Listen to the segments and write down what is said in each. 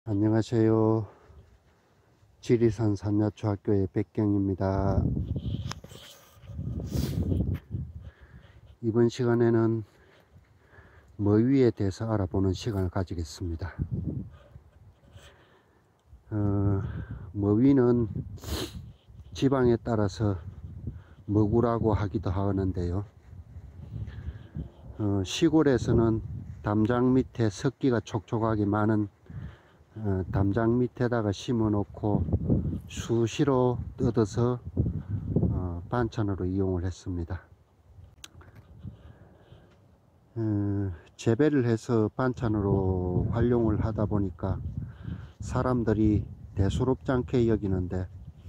안녕하세요. 지리산 산야초학교의 백경입니다. 이번 시간에는 머위에 대해서 알아보는 시간을 가지겠습니다. 머위는 지방에 따라서 머구라고 하기도 하는데요. 시골에서는 담장 밑에 석기가 촉촉하게 많은 담장 밑에다가 심어 놓고 수시로 뜯어서 반찬으로 이용을 했습니다. 재배를 해서 반찬으로 활용을 하다 보니까 사람들이 대수롭지 않게 여기는데,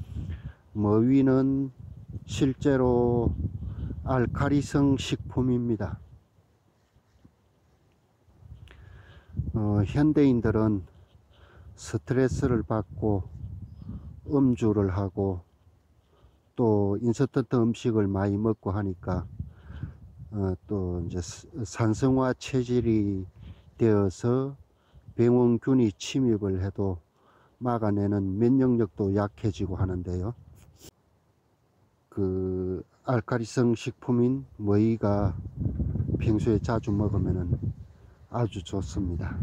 머위는 실제로 알카리성 식품입니다. 현대인들은 스트레스를 받고 음주를 하고 또 인스턴트 음식을 많이 먹고 하니까 또 이제 산성화 체질이 되어서 병원균이 침입을 해도 막아내는 면역력도 약해지고 하는데요. 그 알카리성 식품인 머위가 평소에 자주 먹으면 아주 좋습니다.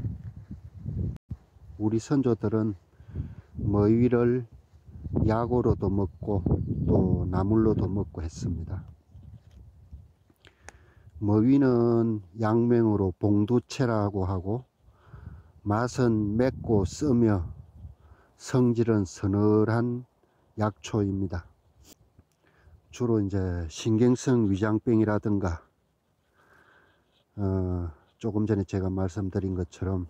우리 선조들은 머위를 약으로도 먹고 또 나물로도 먹고 했습니다. 머위는 약명으로 봉두채라고 하고, 맛은 맵고 쓰며 성질은 서늘한 약초입니다. 주로 이제 신경성 위장병이라든가 조금 전에 제가 말씀드린 것처럼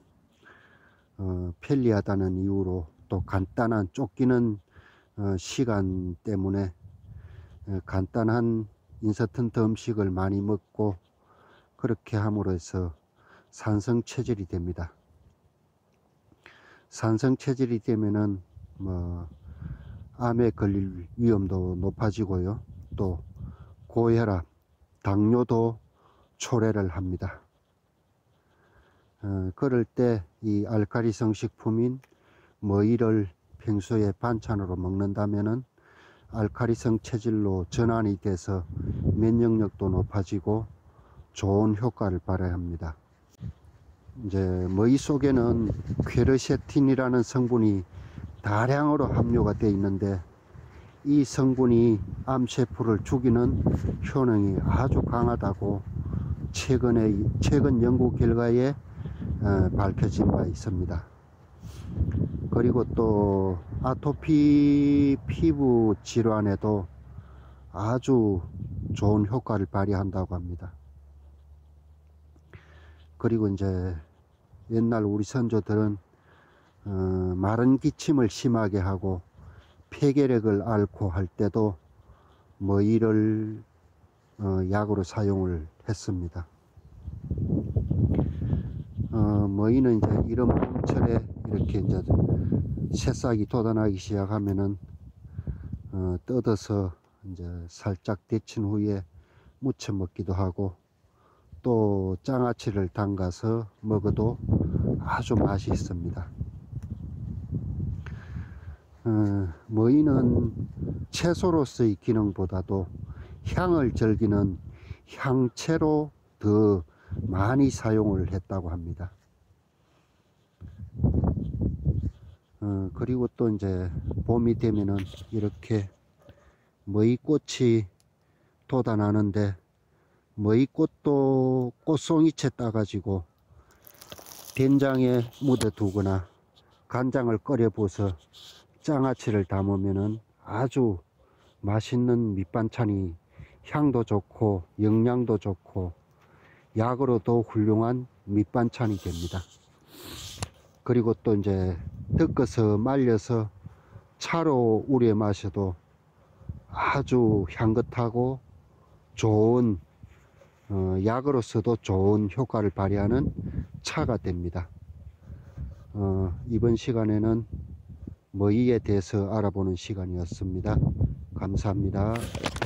편리하다는 이유로, 또 간단한 쫓기는 시간 때문에 간단한 인스턴트 음식을 많이 먹고, 그렇게 함으로 해서 산성 체질이 됩니다. 산성 체질이 되면은 암에 걸릴 위험도 높아지고요, 또 고혈압, 당뇨도 초래를 합니다. 그럴 때 이 알카리성 식품인 머위를 평소에 반찬으로 먹는다면은 알카리성 체질로 전환이 돼서 면역력도 높아지고 좋은 효과를 발휘합니다. 이제 머위 속에는 퀘르세틴이라는 성분이 다량으로 함유가 되어 있는데, 이 성분이 암세포를 죽이는 효능이 아주 강하다고 최근 연구 결과에 밝혀진 바 있습니다. 그리고 또 아토피 피부 질환에도 아주 좋은 효과를 발휘한다고 합니다. 그리고 이제 옛날 우리 선조들은 마른 기침을 심하게 하고 폐결핵을 앓고 할 때도 머위를 약으로 사용을 했습니다. 머위는 이제 이런 봄철에 이렇게 이제 새싹이 돋아나기 시작하면은 뜯어서 이제 살짝 데친 후에 무쳐 먹기도 하고, 또 장아찌를 담가서 먹어도 아주 맛이 있습니다. 머위는 채소로서의 기능보다도 향을 즐기는 향채로 더 많이 사용을 했다고 합니다. 그리고 또 이제 봄이 되면은 이렇게 머위꽃이 돋아나는데, 머위꽃도 꽃송이채 따가지고 된장에 묻어 두거나 간장을 끓여 부어서 장아찌를 담으면은 아주 맛있는 밑반찬이, 향도 좋고 영양도 좋고 약으로도 훌륭한 밑반찬이 됩니다. 그리고 또 이제 뜯어서 말려서 차로 우려 마셔도 아주 향긋하고 좋은, 약으로서도 좋은 효과를 발휘하는 차가 됩니다. 이번 시간에는 머위에 대해서 알아보는 시간이었습니다. 감사합니다.